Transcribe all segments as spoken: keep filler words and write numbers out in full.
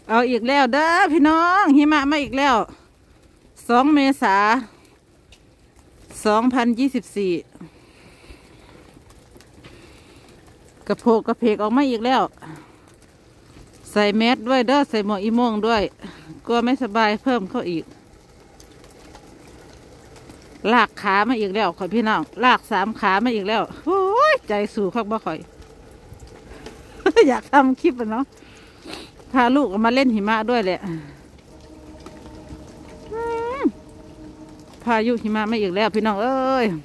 เอาอีกแล้วเด้อพี่น้องหิมะมาอีกแล้วสองเมษาสองพันยี่สิบสี่กระโพกกระเพกออกมาอีกแล้วใส่แมสด้วยเด้อใส่หมวกอีโม่งด้วยกลัวไม่สบายเพิ่มเข้าอีกลากขามาอีกแล้วขอพี่น้องลากสามขามาอีกแล้วโอ้ยใจสู่คักบ่ค่อย อยากทำคลิปอ่ะเนาะพาลูกออกมาเล่นหิมะด้วยแหละพายุหิมะมาอีกแล้วพี่น้องเอ้ย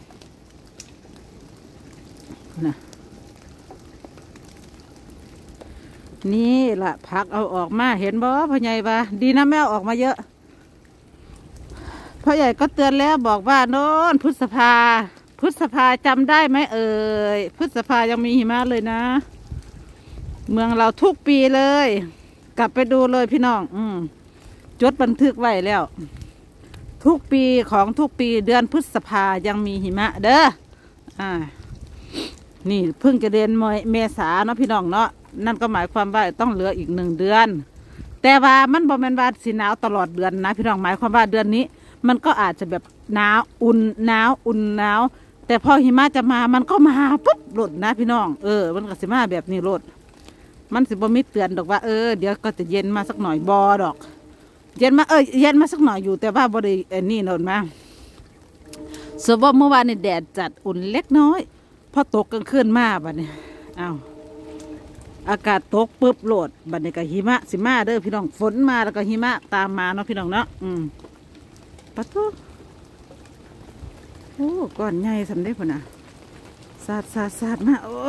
นะนี่ล่ะพักเอาออกมาเห็นบ่พ่อใหญ่ปะดีนะแม่ออกมาเยอะพ่อใหญ่ก็เตือนแล้วบอกว่าโน่นพฤษภาพฤษภาจำได้ไหมเอ่ยพฤษภายังมีหิมะเลยนะเมืองเราทุกปีเลยกลับไปดูเลยพี่น้องอืมจดบันทึกไว้แล้วทุกปีของทุกปีเดือนพฤษภายังมีหิมะเด้ออ่านี่เพิ่งจะเดือนเมษาเนาะพี่น้องเนาะนั่นก็หมายความว่าต้องเหลืออีกหนึ่งเดือนแต่ว่ามันบ่แม่นว่าสิหนาวตลอดเดือนนะพี่น้องหมายความว่าเดือนนี้มันก็อาจจะแบบหนาวอุ่นหนาวอุ่นหนาวแต่พอหิมะจะมามันก็มาปุ๊บหลุดนะพี่น้องเออมันก็สิมาแบบนี้หลุดมันสิบ่มีเตือนดอกว่าเออเดี๋ยวก็จะเย็นมาสักหน่อยบอดอกเย็นมาเออเย็นมาสักหน่อยอยู่แต่ว่าบ่ได้เออนี่โน่นมาสมมติเมื่อวานนี่แดดจัดอุ่นเล็กน้อยพอตกกลางคืนมาบัดนี้อ้าวอากาศตกปุ๊บโหลดบัดนี้ก็หิมะสิมาเด้อพี่น้องฝนมาแล้วก็หิมะตามมาเนาะพี่น้องเนาะอืมปะทุโอ้ก้อนใหญ่สำเร็จพุ่นน่ะสาดสาดสาดมาโอ้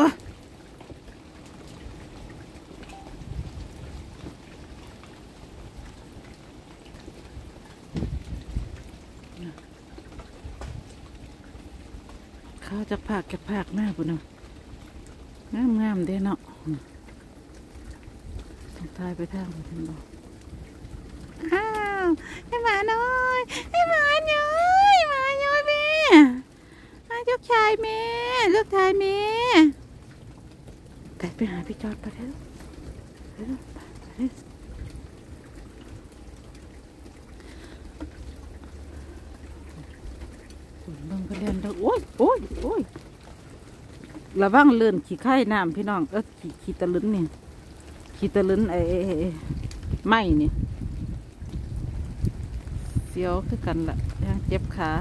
ข้าวจะผักจะผักหน้าพุ่นเนาะงามงามเด้เนาะต้องทายไปทางพุ่นเนาะอ้าวให้หมาน้อยให้หมาน้อยหมาน้อยแม่ลูกชายแม่ลูกชายแม่แต่ไปหาพี่จอดไปเถอะไปเถอะไปเถอะเบิ่งก็เรียนดอกโอ้ยโอ้ยโอ้ยระวังเลื่อนขี้ไข่น้ำพี่น้องเออขี้ขี้ตะลึนนี่ขี้ตะลึนไอ้ไม้นี่เสียวคือกันละยังเจ็บขา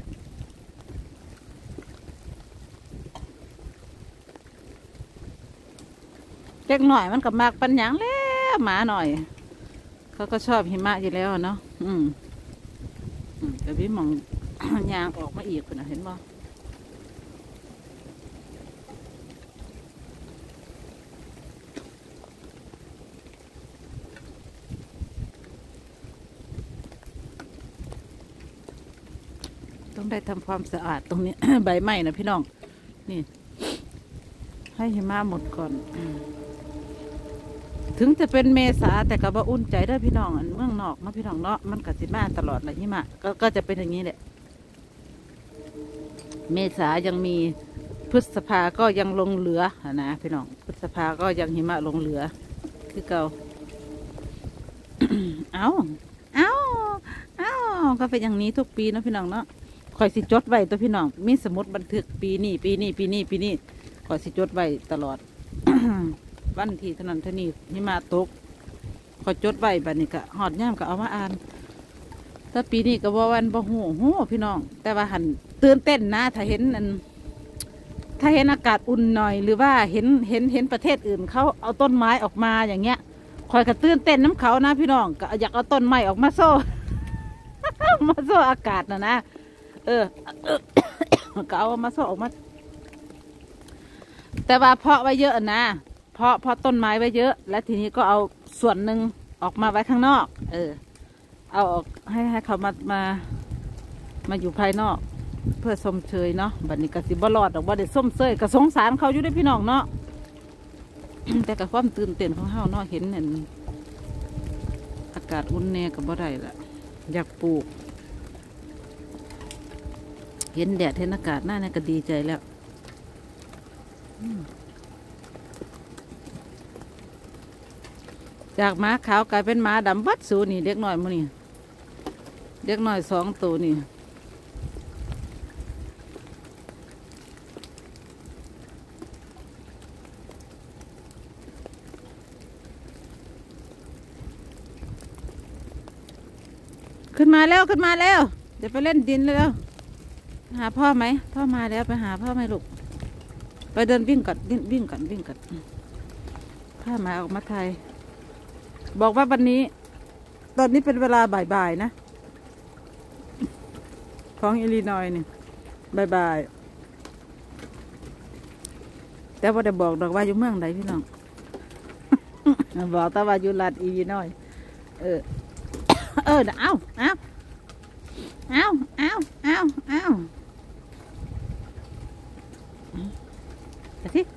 เล็กหน่อยมันกับมากปัญญังแล้วหมาหน่อยเขาก็ชอบหิมะอยู่แล้วเนาะอืมแต่พี่มอง ยางออกมาอีกคนนะเห็นบ่ต้องได้ทำความสะอาดตรงนี้ ใบไม้นะพี่น้องนี่ให้หิมะหมดก่อนถึงจะเป็นเมษาแต่ก็บ่อุ่นใจได้พี่น้องอันเมืองนอกนะพี่น้องเนาะมันกัดสิมาตลอดเลยหิมะก็ก็จะเป็นอย่างนี้แหละเมษายังมีพฤษภาก็ยังลงเหลือนะพี่น้องพฤษภาก็ยังหิมะลงเหลือคือเก่า เอาเอาเอาก็เป็นอย่างนี้ทุกปีนะพี่น้องเนาะคอยสิจดไว้ตัวพี่น้องมีสมุดบันทึกปีนี้ปีนี้ปีนี้ปีนี้คอยสิจดไว้ตลอด วันที่เท่านั้นเท่านี้หิมะตกคอยจดไว้บัดนี้ก็หอดย่ามก็เอามาอ่านถ้าปีนี้ก็ว่าวันบ่หูหูพี่น้องแต่ว่าหันตื่นเต้นนะถ้าเห็นอันถ้าเห็นอากาศอุ่นหน่อยหรือว่าเห็นเห็นเห็นประเทศอื่นเขาเอาต้นไม้ออกมาอย่างเงี้ยคอยกระตื่นเต้นน้ำเขานะพี่น้องก็อยากเอาต้นไม้ออกมาโซ่ มาโซ่อากาศนะนะเออ ก็เอามาโซ่ออกมาแต่ว่าเพาะไว้เยอะนะเพาะเพาะต้นไม้ไว้เยอะแล้วทีนี้ก็เอาส่วนหนึ่งออกมาไว้ข้างนอกเออเอาออกให้ให้เขามามามาอยู่ภายนอกเพื่อส้มเชยเนาะบัดนี้ก็สิบ่รอดดอกว่าเด็ดส้มเชยก็สงสารเขาอยู่ด้วยพี่น้องเนาะ แต่กับความตื่นเต้นของเฮาเนาะเห็นเห็นอากาศอุ่นแน่กับบ่ได้ละอยากปลูกเห็นแดดเห็นอากาศหน้าเนี่ยก็ดีใจแล้วจากม้าขาวกลายเป็นม้าดำบัดสูนี่เด็กหน่อยมื้อนี่เด็กหน่อยสองตัวนี่ขึ้นมาแล้วขึ้นมาแล้วเดี๋ยวไปเล่นดินแล้วหาพ่อไหมพ่อมาแล้วไปหาพ่อไหมลูกไปเดินวิ่งกัดวิ่งกัดวิ่งกัดพาหมาออกมาไทยบอกว่าวันนี้ตอนนี้เป็นเวลาบ่ายๆนะของอิลลินอยนี่บ่ายๆแต่ว่าได้บอกดอกว่าอยู่เมืองใดพี่น้อง บอกแต่ว่าอยู่รัฐอิลลินอยเออเออเอาเอาเอาเอาเอาเอาไปที่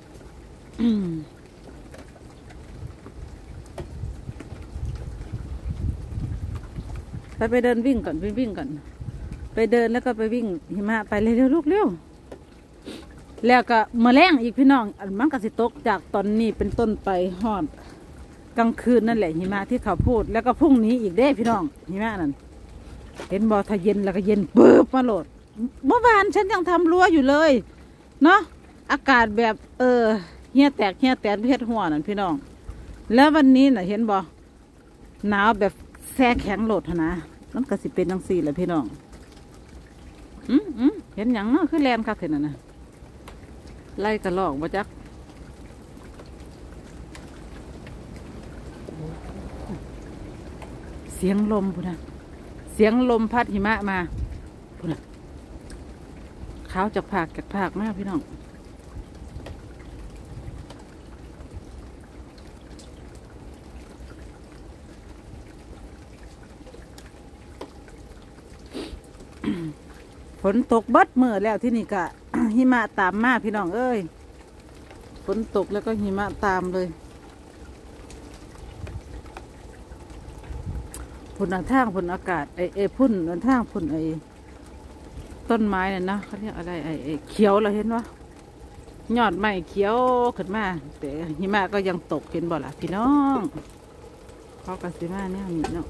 ไปไปเดินวิ่งก่อนไปวิ่งก่อนไปเดินแล้วก็ไปวิ่งหิมะไปเร็วๆลูกเร็วแล้วก็มาแรงอีกพี่น้องมันก็สิตกจากตอนนี้เป็นต้นไปฮอดกลางคืนนั่นแหละหิมะที่เขาพูดแล้วก็พรุ่งนี้อีกเด้พี่น้องหิมะนั่นเห็นบอถ้าเย็นแล้วก็เย็นปื๊บมาโหลดเมื่อวานฉันยังทำรั้วอยู่เลยเนาะอากาศแบบเออเหี้ยแตกเหี้ยแตกเพชรหัวนั่นพี่น้องแล้ววันนี้น่ะเห็นบอหนาวแบบแช่แข็งโหลดนะมันก็สิเป็นจังสี่แหละพี่น้องอืมอืมเห็นอย่างเนาะคือแลนคักเห็นน่ะนะไล่กระลอกบ่จักเสียงลมพุ่นนะเสียงลมพัดหิมะมาพุ่นนะขาวจากผากจากผากมากพี่น้องฝนตกบัดเมื่อแล้วที่นี่กะ หิมะตามมาพี่น้องเอ้ยฝนตกแล้วก็หิมะตามเลยพุ่นทางพุ่นอากาศไอเอพุ่นทางพุ่นไอต้นไม้เนี่ยนะเขาเรียกอะไรไอไอเขียวเราเห็นว่ายอดไม้เขียวขึ้นมาแต่หิมะก็ยังตกเห็นบ่ล่ะพี่น้องเขากระสีมาเนี่ยนี่เนาะ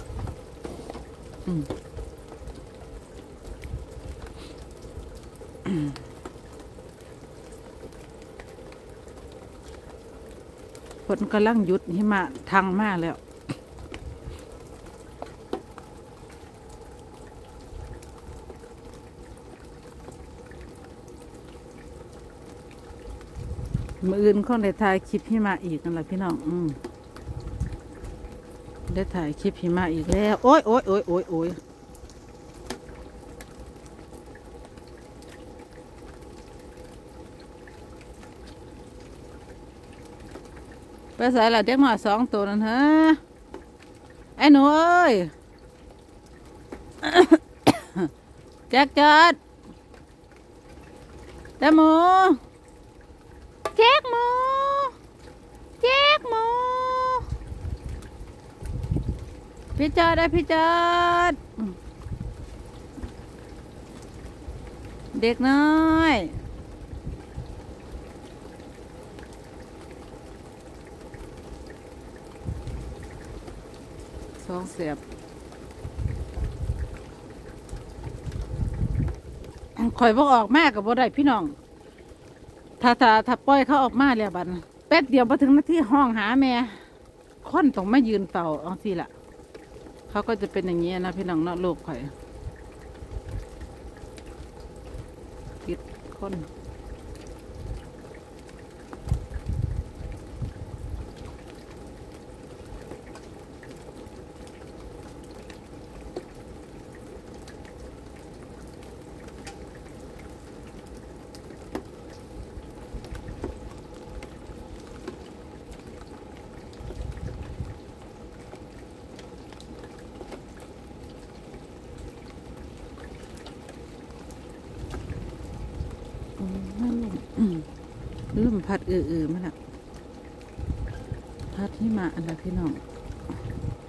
ฝนกำลังหยุดหิมะทางมากแล้วมืออื่นเขาได้ถ่ายคลิปหิมะอีกนั่นแหละพี่น้องอืมได้ถ่ายคลิปหิมะอีกแล้วโอ้ยโอ้ยโอ้ยโอ้ยโอ้ยไปใส่ละเด็กหน่อยสองตัวนั่นฮะไอ้หนูเอ้ย แจ๊กจัดแจ๊กหมูแจ๊กหมูแจ๊กหมูพี่จัดได้พี่จัดเด็กน้อยสองเสียบข่อยบ่ออกแม่กับบ่ได้พี่น้องถ้าถ้าถ้าปล่อยเขาออกมาแล้วบัดแป๊บเดียวพอถึงนาทีห้องหาแม่คนต้องมายืนเฝ้าเอาสิล่ะเขาก็จะเป็นอย่างนี้นะพี่น้องเนาะลูกข่อยคิดคนลุ่มพัดเออๆมาละพัดหิมะอะไรพี่น้อง